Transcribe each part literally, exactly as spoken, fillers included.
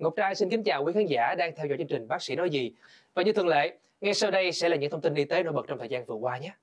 Ngọc Trai xin kính chào quý khán giả đang theo dõi chương trình Bác sĩ nói gì. Và như thường lệ, ngay sau đây sẽ là những thông tin y tế nổi bật trong thời gian vừa qua nhé.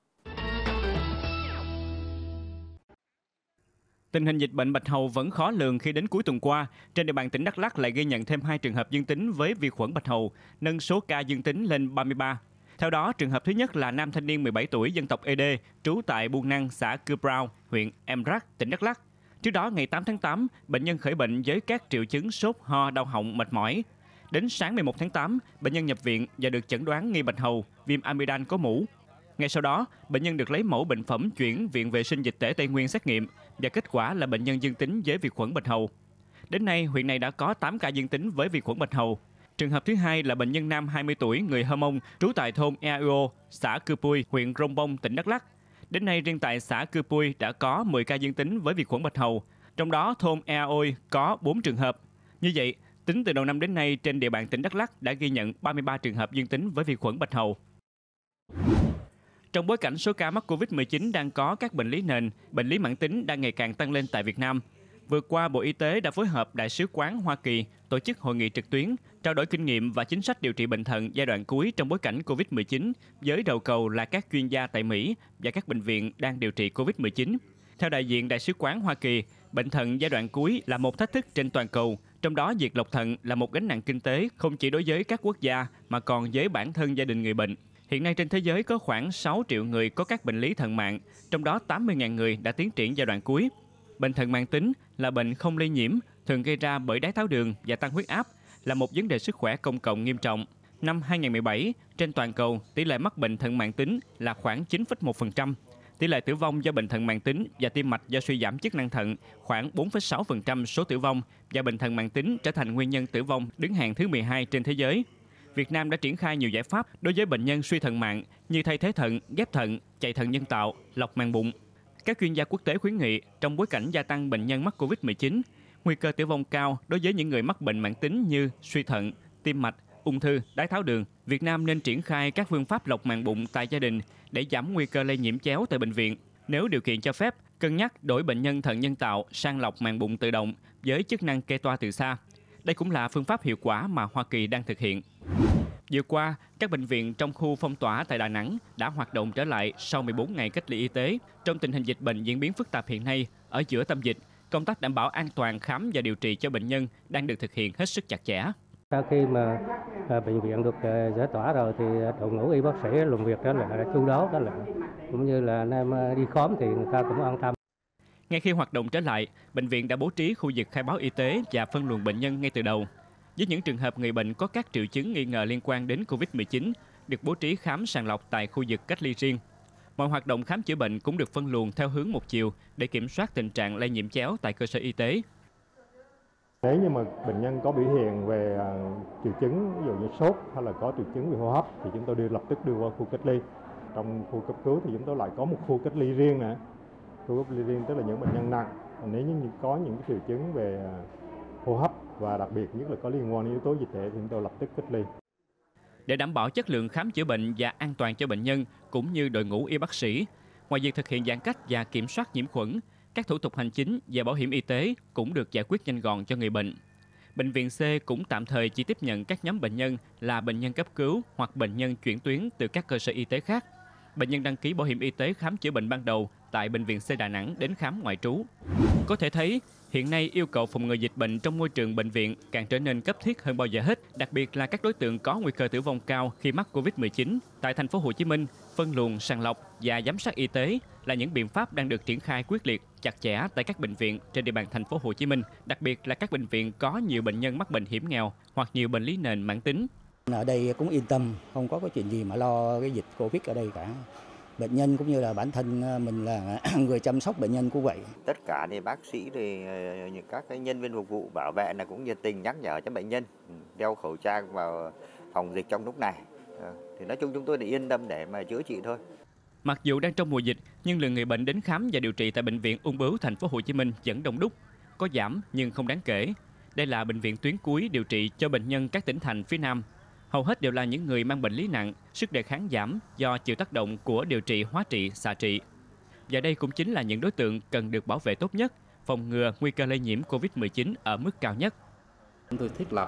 Tình hình dịch bệnh bạch hầu vẫn khó lường khi đến cuối tuần qua, trên địa bàn tỉnh Đắk Lắk lại ghi nhận thêm hai trường hợp dương tính với vi khuẩn bạch hầu, nâng số ca dương tính lên ba mươi ba. Theo đó, trường hợp thứ nhất là nam thanh niên mười bảy tuổi dân tộc Ê Đê, trú tại Buôn Năng, xã Cư Brau, huyện Em Rắc, tỉnh Đắk Lắk. Trước đó, ngày tám tháng tám, bệnh nhân khởi bệnh với các triệu chứng sốt, ho, đau họng, mệt mỏi. Đến sáng mười một tháng tám, bệnh nhân nhập viện và được chẩn đoán nghi bạch hầu, viêm amidan có mủ. Ngay sau đó, bệnh nhân được lấy mẫu bệnh phẩm chuyển Viện Vệ sinh Dịch tễ Tây Nguyên xét nghiệm và kết quả là bệnh nhân dương tính với vi khuẩn bạch hầu. Đến nay, huyện này đã có tám ca dương tính với vi khuẩn bạch hầu. Trường hợp thứ hai là bệnh nhân nam hai mươi tuổi, người Hơ Mông, trú tại thôn Ea Uo, xã Cư Pui, huyện Krông Bông, tỉnh Đắk Lắk. Đến nay, riêng tại xã Cư Pui đã có mười ca dương tính với vi khuẩn bạch hầu, trong đó thôn Ea Oi có bốn trường hợp. Như vậy, tính từ đầu năm đến nay, trên địa bàn tỉnh Đắk Lắk đã ghi nhận ba mươi ba trường hợp dương tính với vi khuẩn bạch hầu. Trong bối cảnh số ca mắc Covid mười chín đang có các bệnh lý nền, bệnh lý mãn tính đang ngày càng tăng lên tại Việt Nam, vừa qua Bộ Y tế đã phối hợp Đại sứ quán Hoa Kỳ tổ chức hội nghị trực tuyến, trao đổi kinh nghiệm và chính sách điều trị bệnh thận giai đoạn cuối trong bối cảnh Covid mười chín, với đầu cầu là các chuyên gia tại Mỹ và các bệnh viện đang điều trị Covid mười chín. Theo đại diện Đại sứ quán Hoa Kỳ, bệnh thận giai đoạn cuối là một thách thức trên toàn cầu, trong đó việc lọc thận là một gánh nặng kinh tế không chỉ đối với các quốc gia mà còn với bản thân gia đình người bệnh. Hiện nay trên thế giới có khoảng sáu triệu người có các bệnh lý thận mạng, trong đó tám mươi nghìn người đã tiến triển giai đoạn cuối. Bệnh thận mãn tính là bệnh không lây nhiễm, thường gây ra bởi đái tháo đường và tăng huyết áp, là một vấn đề sức khỏe công cộng nghiêm trọng. Năm hai không một bảy, trên toàn cầu, tỷ lệ mắc bệnh thận mãn tính là khoảng chín phẩy một phần trăm. Tỷ lệ tử vong do bệnh thận mãn tính và tim mạch do suy giảm chức năng thận khoảng bốn phẩy sáu phần trăm số tử vong, và bệnh thận mãn tính trở thành nguyên nhân tử vong đứng hàng thứ mười hai trên thế giới. Việt Nam đã triển khai nhiều giải pháp đối với bệnh nhân suy thận mạng như thay thế thận, ghép thận, chạy thận nhân tạo, lọc màng bụng. Các chuyên gia quốc tế khuyến nghị trong bối cảnh gia tăng bệnh nhân mắc Covid mười chín, nguy cơ tử vong cao đối với những người mắc bệnh mãn tính như suy thận, tim mạch, ung thư, đái tháo đường, Việt Nam nên triển khai các phương pháp lọc màng bụng tại gia đình để giảm nguy cơ lây nhiễm chéo tại bệnh viện. Nếu điều kiện cho phép, cân nhắc đổi bệnh nhân thận nhân tạo sang lọc màng bụng tự động với chức năng kê toa từ xa. Đây cũng là phương pháp hiệu quả mà Hoa Kỳ đang thực hiện. Vừa qua, các bệnh viện trong khu phong tỏa tại Đà Nẵng đã hoạt động trở lại sau mười bốn ngày cách ly y tế. Trong tình hình dịch bệnh diễn biến phức tạp hiện nay, ở giữa tâm dịch, công tác đảm bảo an toàn khám và điều trị cho bệnh nhân đang được thực hiện hết sức chặt chẽ. Sau khi mà bệnh viện được giải tỏa rồi thì đội ngũ y bác sĩ làm việc đó là chu đáo, đó là cũng như là anh em đi khám thì người ta cũng an tâm. Ngay khi hoạt động trở lại, bệnh viện đã bố trí khu vực khai báo y tế và phân luồng bệnh nhân ngay từ đầu. Với những trường hợp người bệnh có các triệu chứng nghi ngờ liên quan đến Covid mười chín, được bố trí khám sàng lọc tại khu vực cách ly riêng. Mọi hoạt động khám chữa bệnh cũng được phân luồng theo hướng một chiều để kiểm soát tình trạng lây nhiễm chéo tại cơ sở y tế. Nếu như mà bệnh nhân có biểu hiện về triệu chứng, ví dụ như sốt hay là có triệu chứng về hô hấp thì chúng tôi đưa lập tức đưa qua khu cách ly. Trong khu cấp cứu thì chúng tôi lại có một khu cách ly riêng nữa. Khu cách ly riêng tức là những bệnh nhân nặng. Nếu như có những triệu chứng về hô hấp và đặc biệt nhất là có liên quan đến yếu tố dịch tễ thì chúng tôi lập tức cách ly. Để đảm bảo chất lượng khám chữa bệnh và an toàn cho bệnh nhân cũng như đội ngũ y bác sĩ, ngoài việc thực hiện giãn cách và kiểm soát nhiễm khuẩn, các thủ tục hành chính và bảo hiểm y tế cũng được giải quyết nhanh gọn cho người bệnh. Bệnh viện C cũng tạm thời chỉ tiếp nhận các nhóm bệnh nhân là bệnh nhân cấp cứu hoặc bệnh nhân chuyển tuyến từ các cơ sở y tế khác. Bệnh nhân đăng ký bảo hiểm y tế khám chữa bệnh ban đầu tại Bệnh viện C Đà Nẵng đến khám ngoại trú. Có thể thấy, hiện nay yêu cầu phòng ngừa dịch bệnh trong môi trường bệnh viện càng trở nên cấp thiết hơn bao giờ hết, đặc biệt là các đối tượng có nguy cơ tử vong cao khi mắc Covid mười chín. Tại thành phố Hồ Chí Minh, phân luồng, sàng lọc và giám sát y tế là những biện pháp đang được triển khai quyết liệt, chặt chẽ tại các bệnh viện trên địa bàn thành phố Hồ Chí Minh, đặc biệt là các bệnh viện có nhiều bệnh nhân mắc bệnh hiểm nghèo hoặc nhiều bệnh lý nền mãn tính. Ở đây cũng yên tâm, không có cái chuyện gì mà lo cái dịch Covid ở đây cả. Bệnh nhân cũng như là bản thân mình là người chăm sóc bệnh nhân cũng vậy. Tất cả thì bác sĩ thì những các cái nhân viên phục vụ bảo vệ là cũng nhiệt tình nhắc nhở cho bệnh nhân đeo khẩu trang vào phòng dịch trong lúc này. Thì nói chung chúng tôi thì yên tâm để mà chữa trị thôi. Mặc dù đang trong mùa dịch, nhưng lượng người bệnh đến khám và điều trị tại bệnh viện Ung bướu thành phố Hồ Chí Minh vẫn đông đúc, có giảm nhưng không đáng kể. Đây là bệnh viện tuyến cuối điều trị cho bệnh nhân các tỉnh thành phía Nam. Hầu hết đều là những người mang bệnh lý nặng, sức đề kháng giảm do chịu tác động của điều trị hóa trị, xạ trị. Và đây cũng chính là những đối tượng cần được bảo vệ tốt nhất, phòng ngừa nguy cơ lây nhiễm Covid mười chín ở mức cao nhất. Chúng tôi thiết lập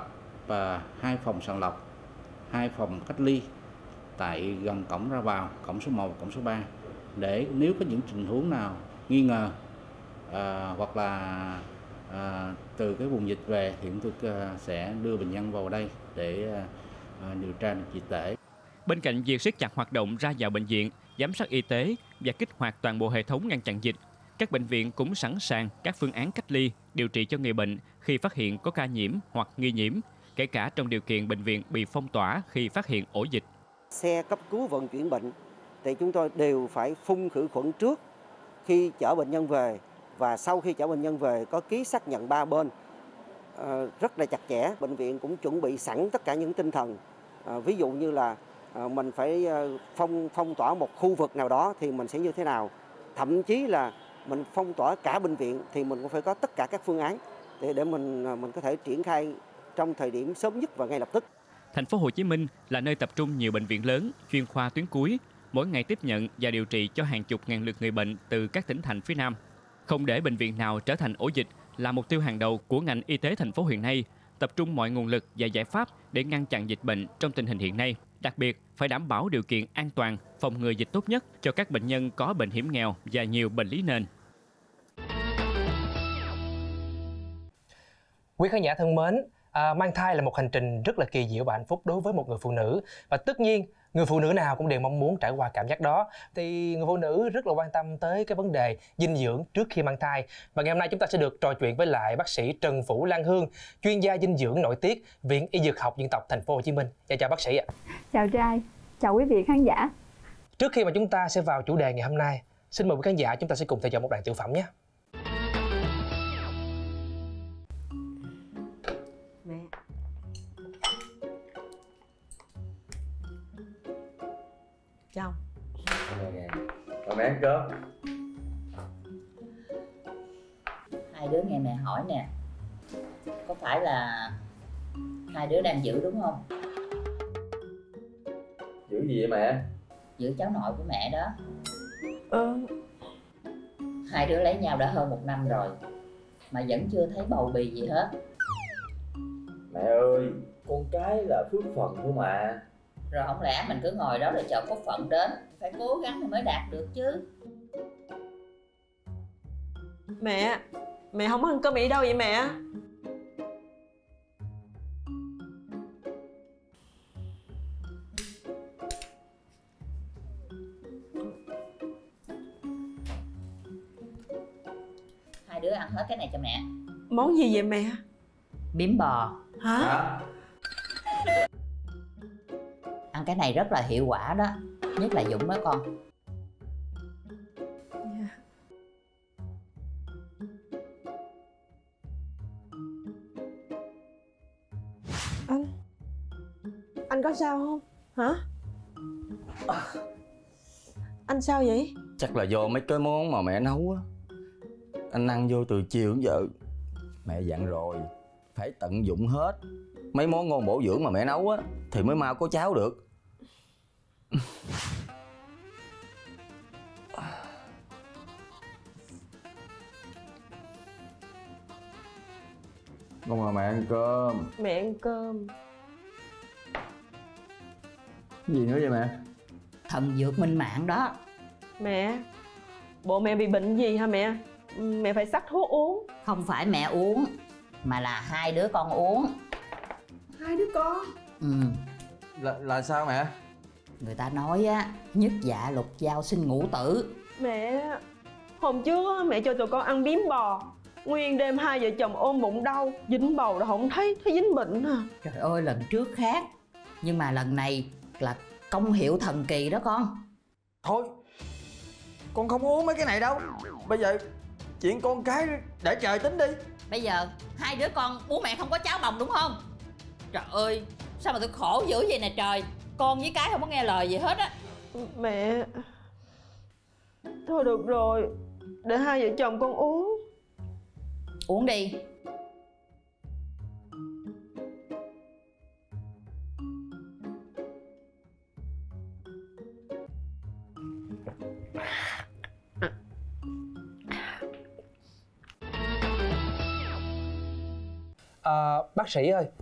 và hai phòng sàng lọc, hai phòng cách ly tại gần cổng ra vào, cổng số một và cổng số ba, để nếu có những tình huống nào nghi ngờ à, hoặc là à, từ cái vùng dịch về thì chúng tôi à, sẽ đưa bệnh nhân vào đây để à, điều tra dịch tễ. Bên cạnh việc siết chặt hoạt động ra vào bệnh viện, giám sát y tế và kích hoạt toàn bộ hệ thống ngăn chặn dịch, các bệnh viện cũng sẵn sàng các phương án cách ly, điều trị cho người bệnh khi phát hiện có ca nhiễm hoặc nghi nhiễm, kể cả trong điều kiện bệnh viện bị phong tỏa khi phát hiện ổ dịch. Xe cấp cứu vận chuyển bệnh thì chúng tôi đều phải phun khử khuẩn trước khi chở bệnh nhân về, và sau khi chở bệnh nhân về có ký xác nhận ba bên à, rất là chặt chẽ. Bệnh viện cũng chuẩn bị sẵn tất cả những tinh thần, à, ví dụ như là à, mình phải phong phong tỏa một khu vực nào đó thì mình sẽ như thế nào, thậm chí là mình phong tỏa cả bệnh viện thì mình cũng phải có tất cả các phương án để để mình mình có thể triển khai trong thời điểm sớm nhất và ngay lập tức. Thành phố Hồ Chí Minh là nơi tập trung nhiều bệnh viện lớn, chuyên khoa tuyến cuối, mỗi ngày tiếp nhận và điều trị cho hàng chục ngàn lượt người bệnh từ các tỉnh thành phía Nam. Không để bệnh viện nào trở thành ổ dịch là mục tiêu hàng đầu của ngành y tế thành phố hiện nay, tập trung mọi nguồn lực và giải pháp để ngăn chặn dịch bệnh trong tình hình hiện nay. Đặc biệt, phải đảm bảo điều kiện an toàn, phòng ngừa dịch tốt nhất cho các bệnh nhân có bệnh hiểm nghèo và nhiều bệnh lý nền. Quý khán giả thân mến, à, mang thai là một hành trình rất là kỳ diệu và hạnh phúc đối với một người phụ nữ. Và tất nhiên, người phụ nữ nào cũng đều mong muốn trải qua cảm giác đó. Thì người phụ nữ rất là quan tâm tới cái vấn đề dinh dưỡng trước khi mang thai. Và ngày hôm nay chúng ta sẽ được trò chuyện với lại bác sĩ Trần Vũ Lan Hương, chuyên gia dinh dưỡng nội tiết, Viện Y Dược học Dân tộc Thành phố Hồ Chí Minh. Dạ, chào bác sĩ ạ. Chào trai, chào quý vị khán giả. Trước khi mà chúng ta sẽ vào chủ đề ngày hôm nay, xin mời quý khán giả chúng ta sẽ cùng theo dõi một đoạn tiểu phẩm nhé. Mẹ. Chào. Rồi mẹ ăn cơm. Hai đứa nghe mẹ hỏi nè, có phải là hai đứa đang giữ đúng không? Giữ gì vậy mẹ? Giữ cháu nội của mẹ đó. Ừ. Hai đứa lấy nhau đã hơn một năm rồi mà vẫn chưa thấy bầu bì gì hết. Mẹ ơi, con cái là phước phần thôi mà. Rồi không lẽ mình cứ ngồi đó rồi chờ phúc phận đến, phải cố gắng thì mới đạt được chứ. Mẹ, mẹ không ăn cơm Mỹ đâu vậy mẹ? Hai đứa ăn hết cái này cho mẹ. Món gì vậy mẹ? Bím bò. Hả? Hả? Ăn cái này rất là hiệu quả đó, nhất là Dũng đó con. Yeah. Anh Anh có sao không? Hả? Anh sao vậy? Chắc là do mấy cái món mà mẹ nấu á. Anh ăn vô từ chiều đến giờ. Mẹ dặn rồi, phải tận dụng hết mấy món ngon bổ dưỡng mà mẹ nấu á thì mới mau có cháu được. Con mà mẹ ăn cơm. Mẹ ăn cơm. Cái gì nữa vậy mẹ? Thần dược minh mạng đó. Mẹ, bộ mẹ bị bệnh gì hả mẹ? Mẹ phải sắc thuốc uống. Không phải mẹ uống, mà là hai đứa con uống. Hai đứa con? Ừ. Là, là sao mẹ? Người ta nói á, nhất dạ lục giao sinh ngũ tử. Mẹ, hôm trước mẹ cho tụi con ăn bím bò, nguyên đêm hai vợ chồng ôm bụng đau, dính bầu đã không thấy, thấy dính bệnh à. Trời ơi, lần trước khác, nhưng mà lần này là công hiệu thần kỳ đó con. Thôi, con không uống mấy cái này đâu. Bây giờ chuyện con cái để trời tính đi. Bây giờ hai đứa con bố mẹ không có cháu bồng đúng không? Trời ơi, sao mà tôi khổ dữ vậy nè trời. Con với cái không có nghe lời gì hết á. Mẹ, thôi được rồi, để hai vợ chồng con uống. Uống đi. À, bác sĩ ơi,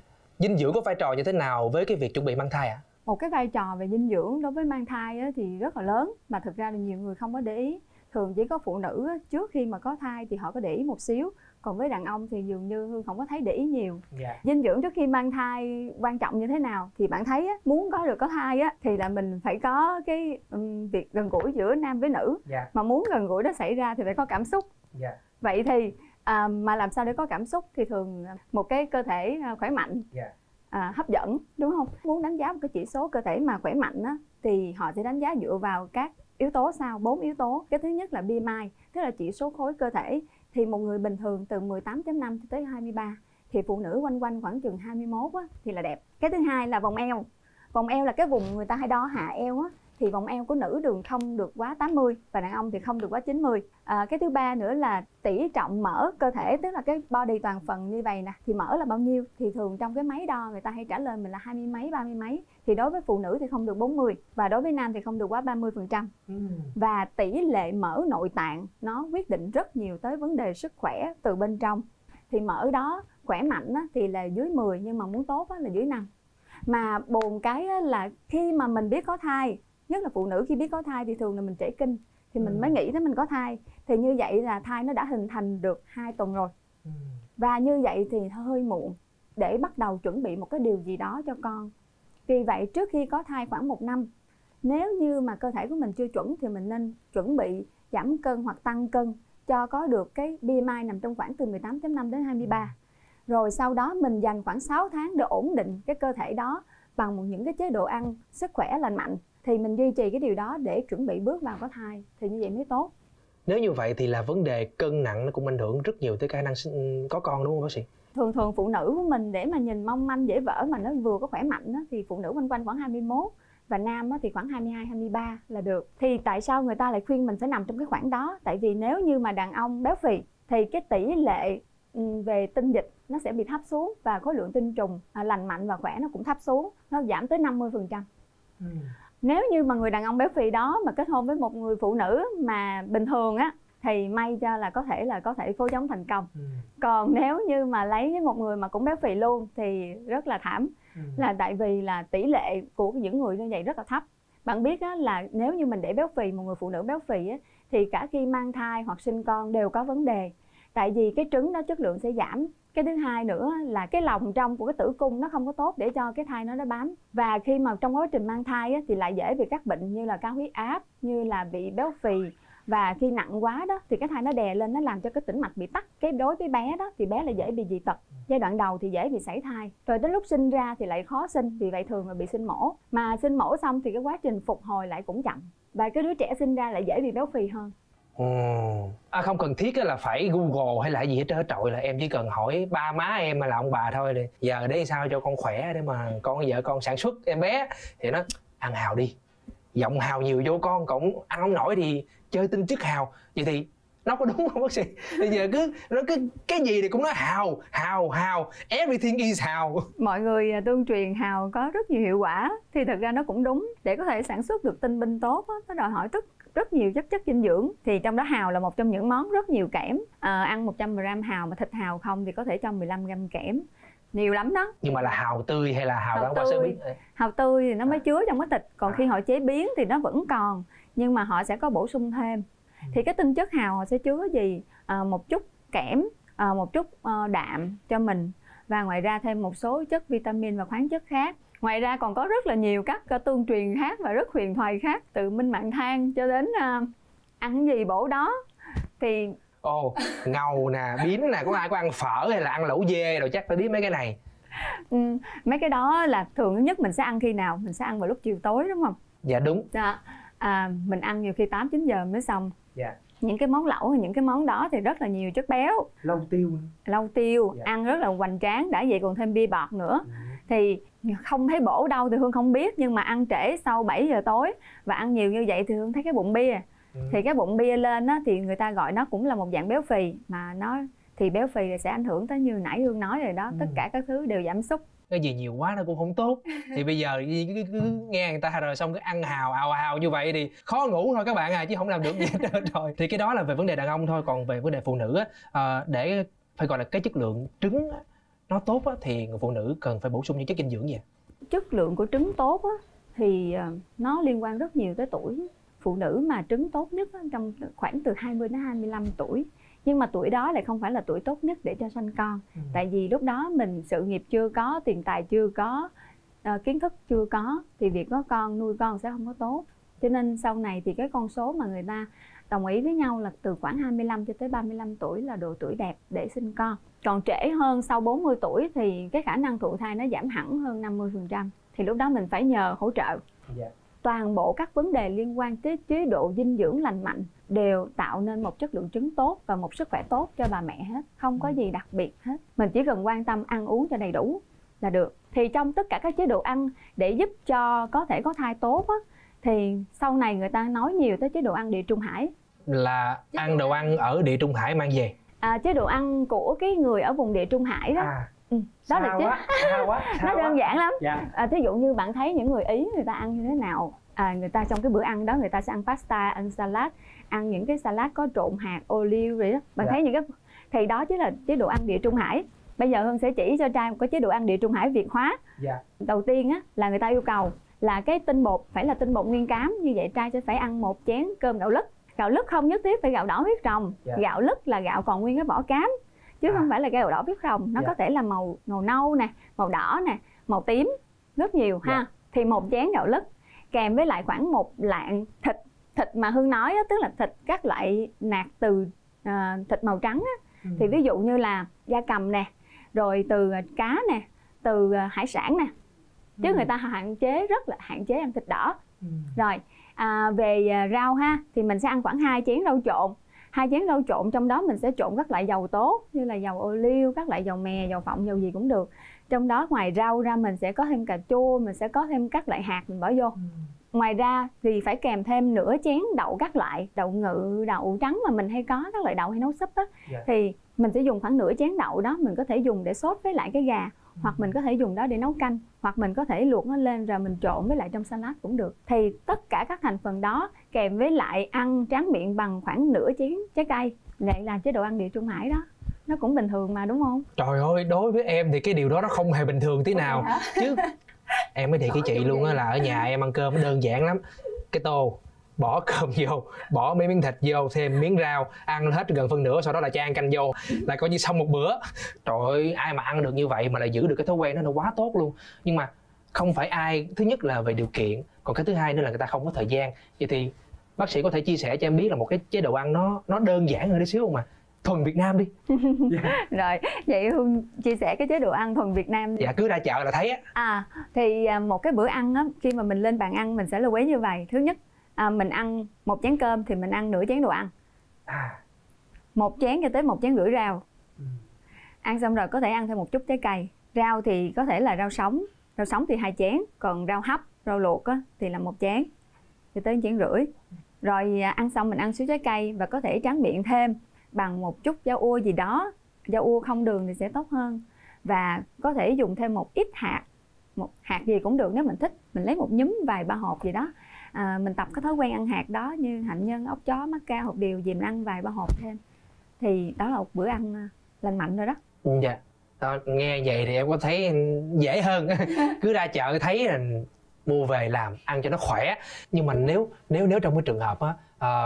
dinh dưỡng có vai trò như thế nào với cái việc chuẩn bị mang thai ạ? À? Một cái vai trò về dinh dưỡng đối với mang thai á, thì rất là lớn, mà thực ra là nhiều người không có để ý. Thường chỉ có phụ nữ á, trước khi mà có thai thì họ có để ý một xíu, còn với đàn ông thì dường như Hương không có thấy để ý nhiều. Yeah. Dinh dưỡng trước khi mang thai quan trọng như thế nào thì bạn thấy á, muốn có được có thai á thì là mình phải có cái um, việc gần gũi giữa nam với nữ. Yeah. Mà muốn gần gũi đó xảy ra thì phải có cảm xúc. Yeah. Vậy thì à, mà làm sao để có cảm xúc thì thường một cái cơ thể khỏe mạnh. Yeah. À, hấp dẫn, đúng không? Muốn đánh giá một cái chỉ số cơ thể mà khỏe mạnh á, thì họ sẽ đánh giá dựa vào các yếu tố sau, bốn yếu tố. Cái thứ nhất là bê em i, tức là chỉ số khối cơ thể. Thì một người bình thường từ mười tám phẩy năm tới hai mươi ba, thì phụ nữ quanh quanh khoảng chừng hai mươi mốt á, thì là đẹp. Cái thứ hai là vòng eo. Vòng eo là cái vùng người ta hay đo hạ eo á, thì vòng eo của nữ đường không được quá tám mươi và đàn ông thì không được quá chín mươi. À, cái thứ ba nữa là tỷ trọng mỡ cơ thể, tức là cái body toàn phần như vậy nè, thì mỡ là bao nhiêu? Thì thường trong cái máy đo người ta hay trả lời mình là hai mươi mấy, ba mươi mấy. Thì đối với phụ nữ thì không được bốn mươi và đối với nam thì không được quá ba mươi phần trăm. Ừ. Và tỷ lệ mỡ nội tạng nó quyết định rất nhiều tới vấn đề sức khỏe từ bên trong. Thì mỡ đó khỏe mạnh á, thì là dưới mười, nhưng mà muốn tốt á, là dưới năm. Mà buồn cái á, là khi mà mình biết có thai, nhất là phụ nữ khi biết có thai thì thường là mình trễ kinh, thì mình ừ. mới nghĩ tới mình có thai. Thì như vậy là thai nó đã hình thành được hai tuần rồi. Ừ. Và như vậy thì hơi muộn để bắt đầu chuẩn bị một cái điều gì đó cho con. Vì vậy trước khi có thai khoảng một năm, nếu như mà cơ thể của mình chưa chuẩn thì mình nên chuẩn bị giảm cân hoặc tăng cân cho có được cái bê em i nằm trong khoảng từ mười tám phẩy năm đến hai mươi ba. Ừ. Rồi sau đó mình dành khoảng sáu tháng để ổn định cái cơ thể đó bằng một những cái chế độ ăn sức khỏe lành mạnh. Thì mình duy trì cái điều đó để chuẩn bị bước vào có thai, thì như vậy mới tốt. Nếu như vậy thì là vấn đề cân nặng nó cũng ảnh hưởng rất nhiều tới khả năng có con, đúng không bác sĩ? Thường thường phụ nữ của mình để mà nhìn mong manh dễ vỡ mà nó vừa có khỏe mạnh đó, thì phụ nữ quanh quanh khoảng hai mươi mốt và nam thì khoảng hai mươi hai, hai mươi ba là được. Thì tại sao người ta lại khuyên mình phải nằm trong cái khoảng đó? Tại vì nếu như mà đàn ông béo phì thì cái tỷ lệ về tinh dịch nó sẽ bị thấp xuống và khối lượng tinh trùng à, lành mạnh và khỏe nó cũng thấp xuống, nó giảm tới năm mươi phần trăm. Ừ. Nếu như mà người đàn ông béo phì đó mà kết hôn với một người phụ nữ mà bình thường á thì may cho là có thể là có thể phối giống thành công. Ừ. Còn nếu như mà lấy với một người mà cũng béo phì luôn thì rất là thảm. Ừ. Là tại vì là tỷ lệ của những người như vậy rất là thấp. Bạn biết á, là nếu như mình để béo phì, một người phụ nữ béo phì á, thì cả khi mang thai hoặc sinh con đều có vấn đề. Tại vì cái trứng đó chất lượng sẽ giảm. Cái thứ hai nữa là cái lòng trong của cái tử cung nó không có tốt để cho cái thai nó nó bám. Và khi mà trong quá trình mang thai á, thì lại dễ bị các bệnh như là cao huyết áp, như là bị béo phì. Và khi nặng quá đó thì cái thai nó đè lên, nó làm cho cái tĩnh mạch bị tắc. Cái đối với bé đó thì bé là dễ bị dị tật. Giai đoạn đầu thì dễ bị sảy thai. Rồi đến lúc sinh ra thì lại khó sinh, vì vậy thường là bị sinh mổ. Mà sinh mổ xong thì cái quá trình phục hồi lại cũng chậm. Và cái đứa trẻ sinh ra lại dễ bị béo phì hơn. Ồ. À, không cần thiết là phải Google hay là gì hết trơn trọi, là em chỉ cần hỏi ba má em hay là ông bà thôi. Thì giờ để sao cho con khỏe để mà con vợ con sản xuất em bé thì nó ăn hào đi, giọng hào nhiều vô con, cũng ăn không nổi thì chơi tinh chất hào. Vậy thì nó có đúng không bác sĩ? Bây giờ cứ nó cứ cái gì thì cũng nói hào hào hào, everything is hào. Mọi người tương truyền hào có rất nhiều hiệu quả thì thật ra nó cũng đúng. Để có thể sản xuất được tinh binh tốt á, nó đòi hỏi rất rất nhiều chất chất dinh dưỡng. Thì trong đó hào là một trong những món rất nhiều kẽm. À, ăn một trăm gam hào mà thịt hào không thì có thể cho mười lăm gam kẽm. Nhiều lắm đó. Nhưng mà là hào tươi hay là hào, hào qua sơ biến? Hào tươi thì nó mới chứa trong cái thịt. Còn à. khi họ chế biến thì nó vẫn còn, nhưng mà họ sẽ có bổ sung thêm. Ừ. Thì cái tinh chất hào họ sẽ chứa gì? À, một chút kẽm, à, một chút uh, đạm cho mình. Và ngoài ra thêm một số chất vitamin và khoáng chất khác. Ngoài ra còn có rất là nhiều các tương truyền khác và rất huyền thoại khác. Từ minh mạng than cho đến uh, ăn gì bổ đó. Thì ồ, oh, ngầu nè, biến nè, có ai có ăn phở hay là ăn lẩu dê rồi chắc phải biết mấy cái này. Ừ, mấy cái đó là thường nhất mình sẽ ăn khi nào? Mình sẽ ăn vào lúc chiều tối đúng không? Dạ đúng. Dạ. À, mình ăn nhiều khi tám chín giờ mới xong. Dạ. Những cái món lẩu, những cái món đó thì rất là nhiều chất béo. Lâu tiêu. Lâu tiêu, dạ. Ăn rất là hoành tráng, đã vậy còn thêm bia bọt nữa. Ừ. Thì không thấy bổ đâu thì Hương không biết, nhưng mà ăn trễ sau bảy giờ tối và ăn nhiều như vậy thì Hương thấy cái bụng bia. Ừ. Thì cái bụng bia lên á, thì người ta gọi nó cũng là một dạng béo phì, mà nó thì béo phì thì sẽ ảnh hưởng tới như nãy Hương nói rồi đó. Ừ. Tất cả các thứ đều giảm sút. Cái gì nhiều quá nó cũng không tốt. Thì bây giờ cứ, cứ nghe người ta rồi xong cái ăn hào hào hào như vậy thì khó ngủ thôi các bạn à, chứ không làm được gì hết trơn rồi. Thì cái đó là về vấn đề đàn ông thôi. Còn về vấn đề phụ nữ á, à, để phải gọi là cái chất lượng trứng á, nó tốt á, thì người phụ nữ cần phải bổ sung những chất dinh dưỡng gì? Chất lượng của trứng tốt á, thì nó liên quan rất nhiều tới tuổi. Phụ nữ mà trứng tốt nhất á, trong khoảng từ hai mươi đến hai mươi lăm tuổi. Nhưng mà tuổi đó lại không phải là tuổi tốt nhất để cho sanh con. ừ. Tại vì lúc đó mình sự nghiệp chưa có, tiền tài chưa có, uh, kiến thức chưa có, thì việc có con, nuôi con sẽ không có tốt. Cho nên sau này thì cái con số mà người ta đồng ý với nhau là từ khoảng hai mươi lăm cho tới ba mươi lăm tuổi là độ tuổi đẹp để sinh con. Còn trễ hơn sau bốn mươi tuổi thì cái khả năng thụ thai nó giảm hẳn hơn năm mươi phần trăm. Thì lúc đó mình phải nhờ hỗ trợ. Yeah. Toàn bộ các vấn đề liên quan tới chế độ dinh dưỡng lành mạnh đều tạo nên một chất lượng trứng tốt và một sức khỏe tốt cho bà mẹ hết. Không có gì đặc biệt hết. Mình chỉ cần quan tâm ăn uống cho đầy đủ là được. Thì trong tất cả các chế độ ăn để giúp cho có thể có thai tốt á, thì sau này người ta nói nhiều tới chế độ ăn Địa Trung Hải. Là ăn đồ ăn ở Địa Trung Hải mang về? À, chế độ ăn của cái người ở vùng Địa Trung Hải đó. À. Ừ, đó là chứ quá, quá, nó đơn quá. giản lắm. Dạ. À, thí dụ như bạn thấy những người Ý người ta ăn như thế nào, à, người ta trong cái bữa ăn đó người ta sẽ ăn pasta, ăn salad, ăn những cái salad có trộn hạt ô liu rồi đó. Bạn dạ. thấy những cái thì đó chính là chế độ ăn Địa Trung Hải. Bây giờ Hương sẽ chỉ cho trai một cái chế độ ăn Địa Trung Hải Việt hóa. Dạ. Đầu tiên á là người ta yêu cầu là cái tinh bột phải là tinh bột nguyên cám, như vậy trai sẽ phải ăn một chén cơm gạo lứt. Gạo lứt không nhất thiết phải gạo đỏ huyết trồng. Dạ. Gạo lứt là gạo còn nguyên cái vỏ cám, chứ à. không phải là gạo đỏ huyết trồng. Nó dạ. có thể là màu màu nâu nè, màu đỏ nè, màu tím, rất nhiều ha. Dạ. Thì một chén gạo lứt kèm với lại khoảng một lạng thịt. Thịt mà Hương nói á, tức là thịt các loại nạc từ uh, thịt màu trắng á. Ừ. Thì ví dụ như là da cầm nè, rồi từ cá nè, từ uh, hải sản nè. Chứ ừ. người ta hạn chế, rất là hạn chế ăn thịt đỏ. Ừ. Rồi à, về uh, rau ha, thì mình sẽ ăn khoảng hai chén rau trộn. Hai chén rau trộn trong đó mình sẽ trộn các loại dầu tốt như là dầu ô liu, các loại dầu mè, dầu phộng, dầu gì cũng được. Trong đó ngoài rau ra mình sẽ có thêm cà chua, mình sẽ có thêm các loại hạt mình bỏ vô. Ừ. Ngoài ra thì phải kèm thêm nửa chén đậu các loại, đậu ngự, đậu trắng mà mình hay có, các loại đậu hay nấu súp á. Yeah. Thì mình sẽ dùng khoảng nửa chén đậu đó, mình có thể dùng để sốt với lại cái gà. Ừ. Hoặc mình có thể dùng đó để nấu canh, hoặc mình có thể luộc nó lên rồi mình trộn với lại trong salad cũng được. Thì tất cả các thành phần đó kèm với lại ăn tráng miệng bằng khoảng nửa chén trái cây, lại là chế độ ăn Địa Trung Hải đó. Nó cũng bình thường mà đúng không? Trời ơi, đối với em thì cái điều đó nó không hề bình thường tí nào. Chứ em mới thiệt cái chị luôn á, là ở nhà em ăn cơm đơn giản lắm. Cái tô bỏ cơm vô, bỏ mấy miếng thịt vô, thêm miếng rau, ăn hết gần phân nửa, sau đó là cho ăn canh vô, là coi như xong một bữa. Trời ơi, ai mà ăn được như vậy mà lại giữ được cái thói quen đó nó quá tốt luôn. Nhưng mà không phải ai, thứ nhất là về điều kiện, còn cái thứ hai nữa là người ta không có thời gian. Vậy thì bác sĩ có thể chia sẻ cho em biết là một cái chế độ ăn nó nó đơn giản hơn tí xíu không mà thuần Việt Nam đi. Yeah. Rồi, vậy Hương chia sẻ cái chế độ ăn thuần Việt Nam đi. Dạ, cứ ra chợ là thấy á. À, thì một cái bữa ăn á, khi mà mình lên bàn ăn mình sẽ lưu ý như vậy. Thứ nhất, à, mình ăn một chén cơm thì mình ăn nửa chén đồ ăn. À. Một chén cho tới một chén rưỡi rau. Ừ. Ăn xong rồi có thể ăn thêm một chút trái cây. Rau thì có thể là rau sống. Rau sống thì hai chén, còn rau hấp, rau luộc á, thì là một chén cho tới chén rưỡi. Rồi ăn xong mình ăn xíu trái cây và có thể tráng miệng thêm bằng một chút rau ua gì đó. Rau ua không đường thì sẽ tốt hơn. Và có thể dùng thêm một ít hạt, một hạt gì cũng được nếu mình thích. Mình lấy một nhúm vài ba hộp gì đó. À, mình tập cái thói quen ăn hạt đó, như hạnh nhân, ốc chó, mắc ca, hột điều gì mình ăn vài ba hộp thêm. Thì đó là một bữa ăn lành mạnh rồi đó. Dạ. Đó, nghe vậy thì em có thấy dễ hơn. Cứ ra chợ thấy là mua về làm ăn cho nó khỏe. Nhưng mà nếu nếu nếu trong cái trường hợp á, à,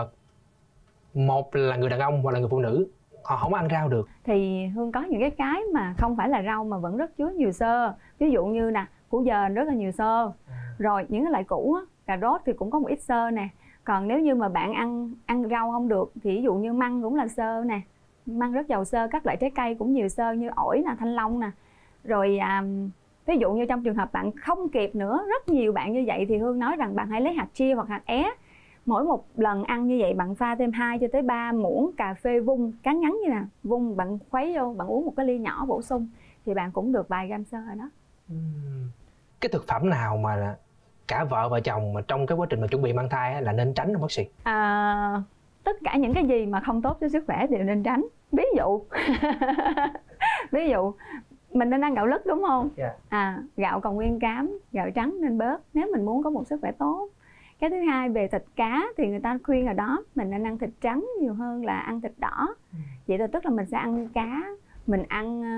một là người đàn ông hoặc là người phụ nữ họ không ăn rau được, thì Hương có những cái cái mà không phải là rau mà vẫn rất chứa nhiều xơ. Ví dụ như nè, củ dền rất là nhiều xơ. Rồi những cái loại củ á, cà rốt thì cũng có một ít xơ nè. Còn nếu như mà bạn ăn ăn rau không được thì ví dụ như măng cũng là xơ nè. Măng rất giàu xơ, các loại trái cây cũng nhiều xơ như ổi nè, thanh long nè. Rồi à, ví dụ như trong trường hợp bạn không kịp nữa, rất nhiều bạn như vậy thì Hương nói rằng bạn hãy lấy hạt chia hoặc hạt é. Mỗi một lần ăn như vậy bạn pha thêm hai cho tới ba muỗng cà phê vung, cán ngắn như nè, vung bạn khuấy vô, bạn uống một cái ly nhỏ bổ sung thì bạn cũng được vài gram xơ rồi đó. Uhm. Cái thực phẩm nào mà cả vợ và chồng mà trong cái quá trình mà chuẩn bị mang thai là nên tránh không bác sĩ? À, tất cả những cái gì mà không tốt cho sức khỏe đều nên tránh. Ví dụ ví dụ mình nên ăn gạo lứt đúng không? Yeah. À, gạo còn nguyên cám, gạo trắng nên bớt nếu mình muốn có một sức khỏe tốt. Cái thứ hai về thịt cá thì người ta khuyên ở đó mình nên ăn thịt trắng nhiều hơn là ăn thịt đỏ. Ừ. Vậy là tức là mình sẽ ăn cá, mình ăn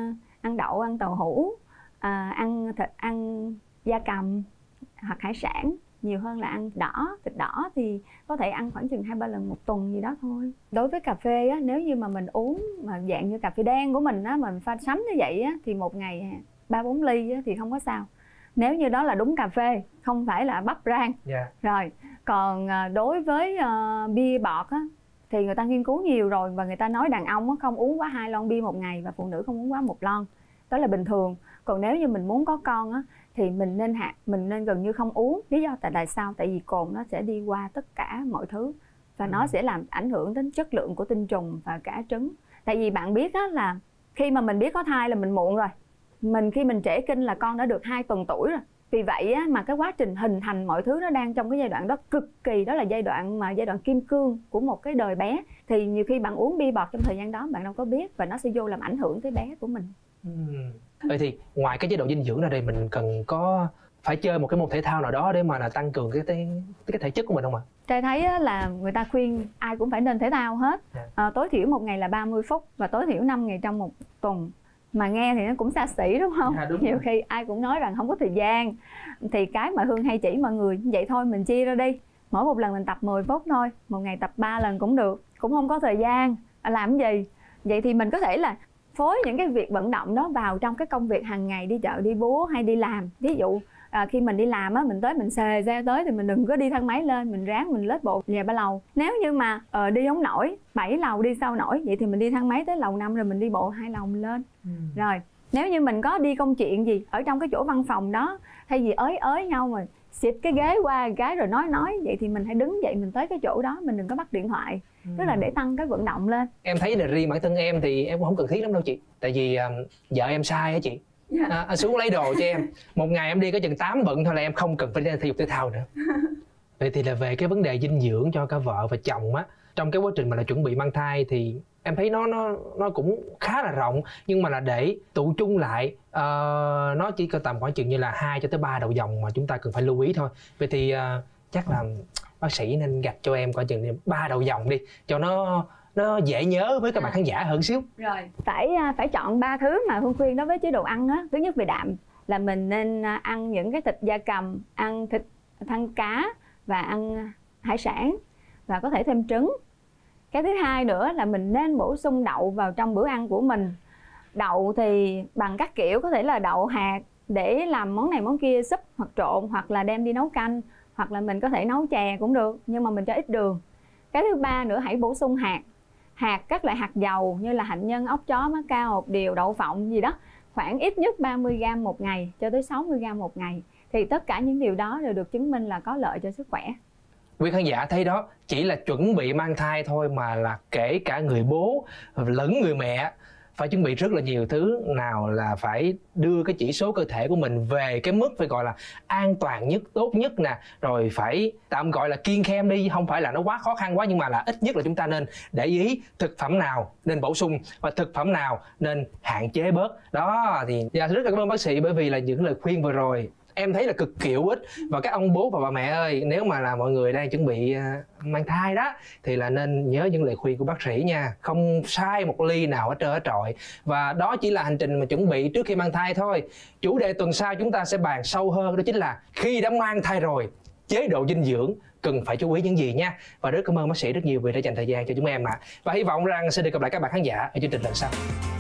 ăn đậu, ăn tàu hũ, à, ăn thịt, ăn gia cầm hoặc hải sản, nhiều hơn là ăn đỏ. Thịt đỏ thì có thể ăn khoảng chừng hai ba lần một tuần gì đó thôi. Đối với cà phê á, nếu như mà mình uống mà dạng như cà phê đen của mình á, mình pha sánh như vậy á, thì một ngày ba bốn ly á, thì không có sao. Nếu như đó là đúng cà phê, không phải là bắp rang. Yeah. Rồi, còn đối với uh, bia bọt á, thì người ta nghiên cứu nhiều rồi và người ta nói đàn ông á, không uống quá hai lon bia một ngày và phụ nữ không uống quá một lon. Đó là bình thường. Còn nếu như mình muốn có con á, thì mình nên hạt mình nên gần như không uống. Lý do tại tại sao? Tại vì cồn nó sẽ đi qua tất cả mọi thứ và ừ. nó sẽ làm ảnh hưởng đến chất lượng của tinh trùng và cả trứng. Tại vì bạn biết á, là khi mà mình biết có thai là mình muộn rồi. Mình khi mình trễ kinh là con đã được hai tuần tuổi rồi. Vì vậy á, mà cái quá trình hình thành mọi thứ nó đang trong cái giai đoạn đó cực kỳ, đó là giai đoạn mà giai đoạn kim cương của một cái đời bé. Thì nhiều khi bạn uống bia bọt trong thời gian đó bạn đâu có biết và nó sẽ vô làm ảnh hưởng tới bé của mình. Ừ. Vậy thì ngoài cái chế độ dinh dưỡng ra đây mình cần có phải chơi một cái môn thể thao nào đó để mà là tăng cường cái cái, cái thể chất của mình không ạ? Trai thấy là người ta khuyên ai cũng phải nên thể thao hết. À, tối thiểu một ngày là ba mươi phút và tối thiểu năm ngày trong một tuần. Mà nghe thì nó cũng xa xỉ đúng không? À, đúng nhiều rồi. Khi ai cũng nói rằng không có thời gian. Thì cái mà Hương hay chỉ mọi người vậy thôi, mình chia ra đi. Mỗi một lần mình tập mười phút thôi, một ngày tập ba lần cũng được. Cũng không có thời gian, làm cái gì? Vậy thì mình có thể là phối những cái việc vận động đó vào trong cái công việc hàng ngày, đi chợ, đi búa hay đi làm. Ví dụ à, khi mình đi làm á, mình tới mình xề xe tới thì mình đừng có đi thang máy lên, mình ráng mình lết bộ về ba lầu. Nếu như mà uh, đi không nổi, bảy lầu đi sao nổi, vậy thì mình đi thang máy tới lầu năm rồi mình đi bộ hai lầu mình lên. Ừ. Rồi, nếu như mình có đi công chuyện gì ở trong cái chỗ văn phòng đó, thay vì ới ới nhau mà xịt cái ghế qua cái rồi nói nói, vậy thì mình hãy đứng dậy mình tới cái chỗ đó, mình đừng có bắt điện thoại. Ừ. Tức là để tăng cái vận động lên. Em thấy là riêng bản thân em thì em cũng không cần thiết lắm đâu chị. Tại vì um, vợ em sai á chị. À, à, xuống lấy đồ cho em. Một ngày em đi có chừng tám bận thôi là em không cần phải đi thể dục thể thao nữa. Vậy thì là về cái vấn đề dinh dưỡng cho cả vợ và chồng á, trong cái quá trình mà là chuẩn bị mang thai thì em thấy nó nó nó cũng khá là rộng, nhưng mà là để tụ chung lại uh, nó chỉ có tầm khoảng chừng như là hai cho tới ba đầu dòng mà chúng ta cần phải lưu ý thôi. Vậy thì uh, chắc là bác sĩ nên gạch cho em coi chừng ba đầu dòng đi cho nó nó dễ nhớ với các bạn khán giả hơn xíu. Rồi, phải phải chọn ba thứ mà Hương khuyên đối với chế độ ăn á. Thứ nhất về đạm là mình nên ăn những cái thịt gia cầm, ăn thịt thăn cá và ăn hải sản và có thể thêm trứng. Cái thứ hai nữa là mình nên bổ sung đậu vào trong bữa ăn của mình. Đậu thì bằng các kiểu, có thể là đậu hạt để làm món này món kia, súp hoặc trộn, hoặc là đem đi nấu canh, hoặc là mình có thể nấu chè cũng được, nhưng mà mình cho ít đường. Cái thứ ba nữa, hãy bổ sung hạt. Hạt, các loại hạt dầu như là hạnh nhân, ốc chó, mắc ca, hột điều, đậu phộng gì đó, khoảng ít nhất ba mươi gam một ngày cho tới sáu mươi gam một ngày. Thì tất cả những điều đó đều được chứng minh là có lợi cho sức khỏe. Quý khán giả thấy đó, chỉ là chuẩn bị mang thai thôi mà là kể cả người bố lẫn người mẹ phải chuẩn bị rất là nhiều thứ. Nào là phải đưa cái chỉ số cơ thể của mình về cái mức phải gọi là an toàn nhất, tốt nhất nè, rồi phải tạm gọi là kiêng khem đi, không phải là nó quá khó khăn quá, nhưng mà là ít nhất là chúng ta nên để ý thực phẩm nào nên bổ sung và thực phẩm nào nên hạn chế bớt. Đó thì dạ, rất là cảm ơn bác sĩ bởi vì là những lời khuyên vừa rồi em thấy là cực kỳ hữu ích. Và các ông bố và bà mẹ ơi, nếu mà là mọi người đang chuẩn bị uh, mang thai đó thì là nên nhớ những lời khuyên của bác sĩ nha, không sai một ly nào hết trơn hết trọi. Và đó chỉ là hành trình mà chuẩn bị trước khi mang thai thôi. Chủ đề tuần sau chúng ta sẽ bàn sâu hơn, đó chính là khi đã mang thai rồi, chế độ dinh dưỡng cần phải chú ý những gì nha. Và rất cảm ơn bác sĩ rất nhiều vì đã dành thời gian cho chúng em ạ. À. Và hy vọng rằng sẽ được gặp lại các bạn khán giả ở chương trình lần sau.